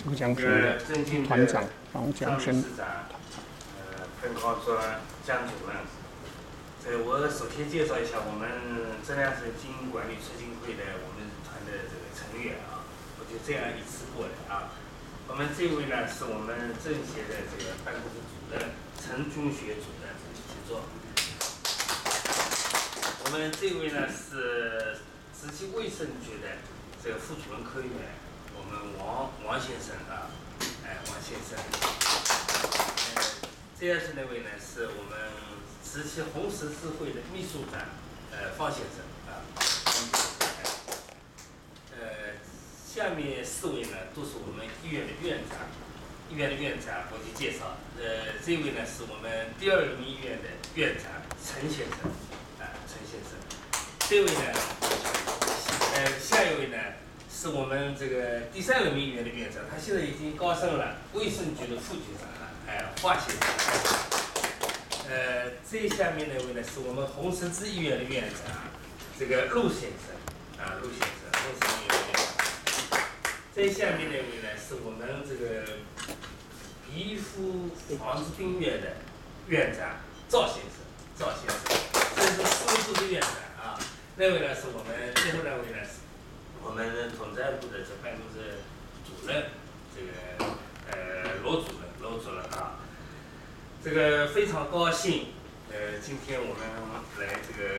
珠江省的团长王江生。 分号做江主任。我首先介绍一下我们浙江省经营管理促进会的我们团的这个成员啊，我就这样依次过来啊。我们这位呢是我们政协的这个办公室主任陈军学主任，请坐。我们这位呢是直辖卫生局的这个副主任科员，我们王先生啊，王先生。这样子那位呢是我们直辖红十字会的秘书长，方先生啊。下面4位呢都是我们医院的院长，我就介绍。这位呢是我们第2人民医院的院长陈先生，陈先生。这位呢，下一位呢是我们这个第3人民医院的院长，他现在已经高升了，卫生局的副局长了，华先生。这下面那位呢是我们红十字医院的院长，这个陆先生，陆先生，红十字医院的院长。这下面那位呢是我们这个皮肤防治病院的院长赵先生，这是4位部的院长啊。那位呢是我们最后那位呢是我们统战部的这办公室主任，这个罗主任啊。这个非常高兴，今天我们来这个。